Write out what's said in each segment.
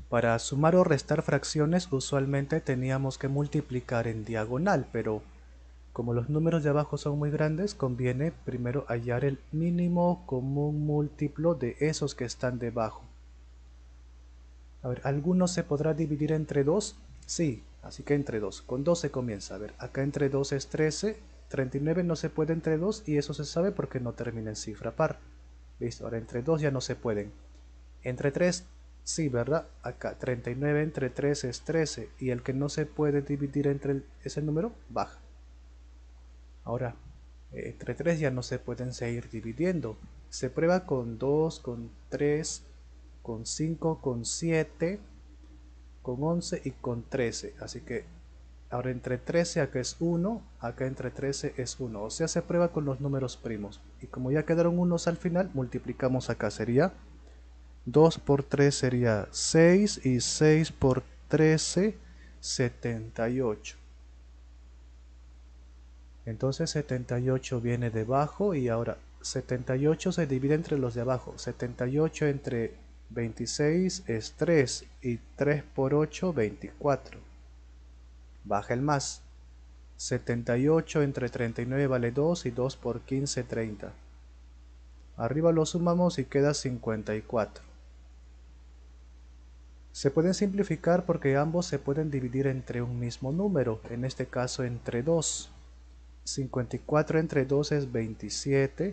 Para sumar o restar fracciones usualmente teníamos que multiplicar en diagonal, pero como los números de abajo son muy grandes, conviene primero hallar el mínimo común múltiplo de esos que están debajo. A ver, ¿alguno se podrá dividir entre 2? Sí, así que entre 2. Con 2 se comienza. A ver, acá entre 2 es 13. 39 no se puede entre 2 y eso se sabe porque no termina en cifra par. Listo, ahora entre 2 ya no se pueden. Entre 3, sí, ¿verdad? Acá 39 entre 3 es 13 y el que no se puede dividir entre ese número, baja. Ahora, entre 3 ya no se pueden seguir dividiendo. Se prueba con 2, con 3, con 5, con 7, con 11 y con 13. Así que ahora entre 13 acá es 1, acá entre 13 es 1. O sea, se prueba con los números primos. Y como ya quedaron unos al final, multiplicamos acá. Sería 2 por 3 sería 6 y 6 por 13, 78. Entonces 78 viene debajo y ahora 78 se divide entre los de abajo. 78 entre 26 es 3 y 3 por 8, 24. Baja el más. 78 entre 39 vale 2 y 2 por 15, 30. Arriba lo sumamos y queda 54. Se pueden simplificar porque ambos se pueden dividir entre un mismo número, en este caso entre 2. 54 entre 2 es 27.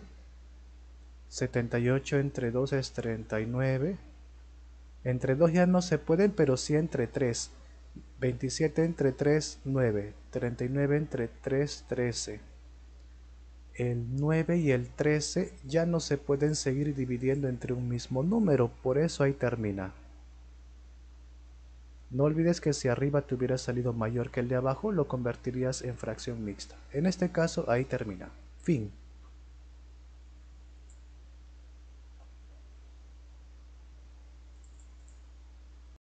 78 entre 2 es 39. Entre 2 ya no se pueden, pero sí entre 3. 27 entre 3, 9. 39 entre 3, 13. El 9 y el 13 ya no se pueden seguir dividiendo entre un mismo número, por eso ahí termina. No olvides que si arriba te hubiera salido mayor que el de abajo, lo convertirías en fracción mixta. En este caso, ahí termina. Fin.